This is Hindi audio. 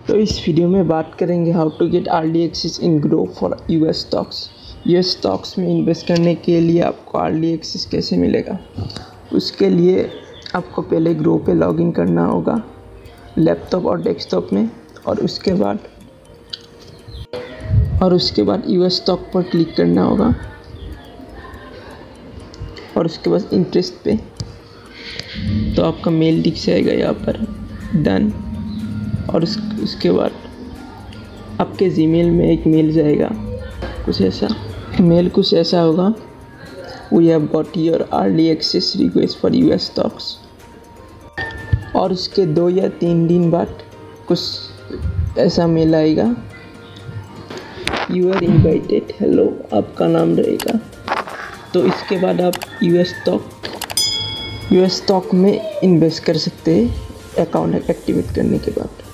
तो इस वीडियो में बात करेंगे how to get early access in Groww for US stocks. US stocks में इन्वेस्ट करने के लिए आपको अर्ली एक्सेस कैसे मिलेगा। उसके लिए आपको पहले ग्रो पे लॉगिन करना होगा लैपटॉप और डेस्कटॉप में, और उसके बाद यूएस स्टॉक पर क्लिक करना होगा और उसके बाद इंटरेस्ट पे तो आपका मेल दिख जाएगा यहाँ पर डन। और उसके बाद आपके जीमेल में एक मेल जाएगा, कुछ ऐसा होगा, we have got your early access request for US stocks. और उसके 2 या 3 दिन बाद कुछ ऐसा मेल आएगा, यू आर इन्वाइटेड, हेलो आपका नाम रहेगा। तो इसके बाद आप यूएस स्टॉक में इन्वेस्ट कर सकते हैं अकाउंट एक्टिवेट करने के बाद।